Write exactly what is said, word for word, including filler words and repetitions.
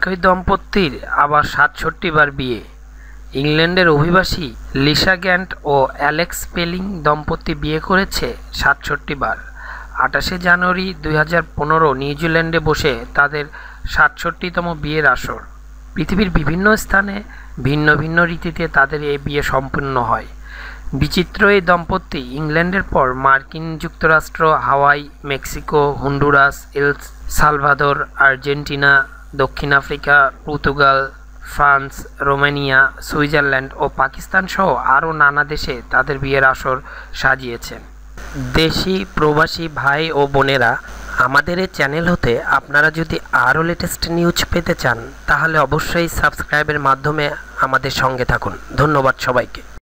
একই দম্পতির আবার সাতষট্টি বার বিয়ে। ইংল্যান্ডের অভিবাসী লিসা গ্যান্ট ও অ্যালেক্স পেলিং দম্পতি বিয়ে করেছে সাতষট্টি বার। আঠাশে জানুয়ারি দুই হাজার পনেরো নিউজিল্যান্ডে বসে তাদের সাতষট্টিতম বিয়ের আসর। পৃথিবীর বিভিন্ন স্থানে ভিন্ন ভিন্ন রীতিতে তাদের এই বিয়ে সম্পন্ন হয়। বিচিত্র এই দম্পতি ইংল্যান্ডের পর মার্কিন যুক্তরাষ্ট্র, Hawaii, Mexico, Honduras, El Salvador, Argentina, দক্ষিণ Africa, Portugal, France, Romania, Switzerland ও পাকিস্তান সহ আরও নানা দেশে তাদের বিয়ের আসর সাজিয়েছেন। দেশি প্রবাসী ভাই ও বোনেরা, আমাদের এই চ্যানেল হতে আপনারা যদি আরও লেটেস্ট নিউজ পেতে চান তাহলে অবশ্যই সাবস্ক্রাইবের মাধ্যমে আমাদের সঙ্গে থাকুন। ধন্যবাদ সবাইকে।